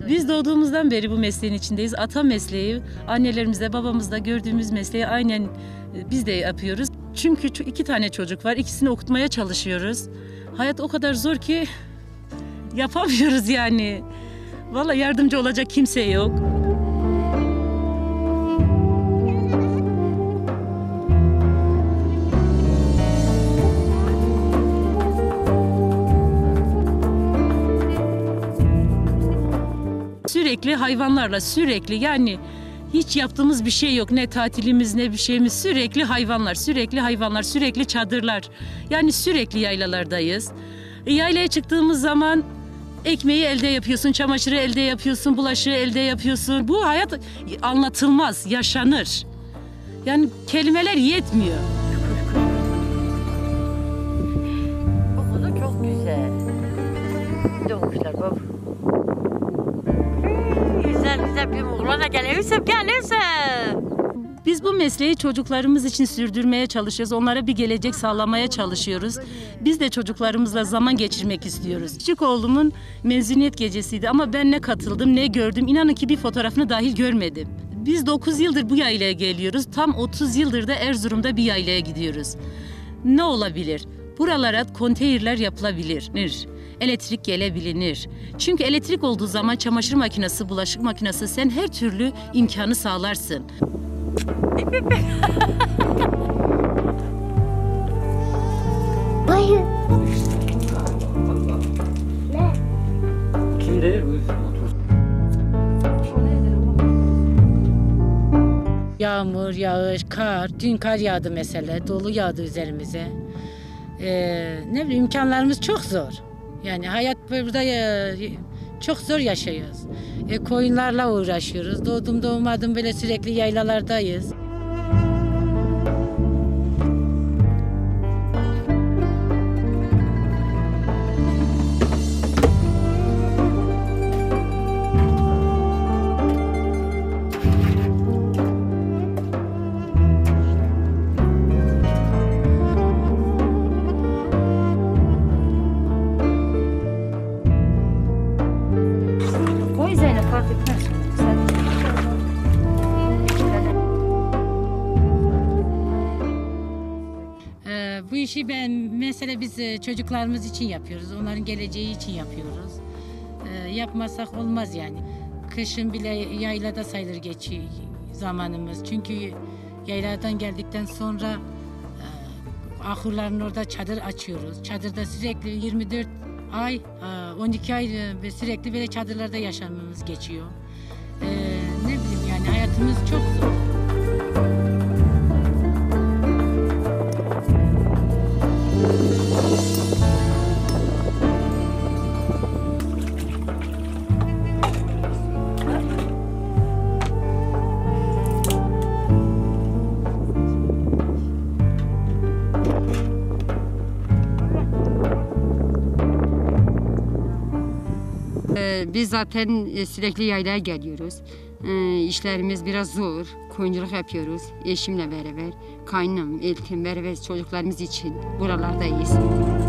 Biz doğduğumuzdan beri bu mesleğin içindeyiz. Ata mesleği, annelerimizde, babamızda gördüğümüz mesleği aynen biz de yapıyoruz. Çünkü 2 tane çocuk var, ikisini okutmaya çalışıyoruz. Hayat o kadar zor ki yapamıyoruz yani. Vallahi yardımcı olacak kimse yok. Sürekli hayvanlarla, sürekli yani hiç yaptığımız bir şey yok. Ne tatilimiz ne bir şeyimiz, sürekli hayvanlar, sürekli hayvanlar, sürekli çadırlar. Yani sürekli yaylalardayız. Yaylaya çıktığımız zaman ekmeği elde yapıyorsun, çamaşırı elde yapıyorsun, bulaşığı elde yapıyorsun. Bu hayat anlatılmaz, yaşanır. Yani kelimeler yetmiyor. Bu da çok güzel. Doğmuşlar baba. Güzel bir oğlana gelirse. Biz bu mesleği çocuklarımız için sürdürmeye çalışıyoruz. Onlara bir gelecek sağlamaya çalışıyoruz. Biz de çocuklarımızla zaman geçirmek istiyoruz. Küçük oğlumun mezuniyet gecesiydi ama ben ne katıldım ne gördüm. İnanın ki bir fotoğrafını dahil görmedim. Biz 9 yıldır bu yaylaya geliyoruz. Tam 30 yıldır da Erzurum'da bir yaylaya gidiyoruz. Ne olabilir? Buralara konteynerler yapılabilir. Elektrik gelebilir. Çünkü elektrik olduğu zaman çamaşır makinesi, bulaşık makinesi sen her türlü imkanı sağlarsın. Hayır. Ne? Kim değil? Yağmur, yağış, kar, dün kar yağdı mesela, dolu yağdı üzerimize. Ne bileyim imkanlarımız çok zor. Yani hayat burada çok zor yaşıyoruz. Koyunlarla uğraşıyoruz. Doğdum doğmadım böyle sürekli yaylalardayız. Fark etmez. Bu işi mesela biz çocuklarımız için yapıyoruz. Onların geleceği için yapıyoruz. Yapmasak olmaz yani. Kışın bile yaylada sayılır geçiyor zamanımız. Çünkü yayladan geldikten sonra ahırların orada çadır açıyoruz. Çadırda sürekli 24 ay, 12 ay sürekli böyle çadırlarda yaşamamız geçiyor. Ne bileyim yani hayatımız çok zor. Biz zaten sürekli yaylaya geliyoruz. İşlerimiz biraz zor. Koyunculuk yapıyoruz eşimle beraber. Kaynım, eltim, beraber çocuklarımız için buralardayız.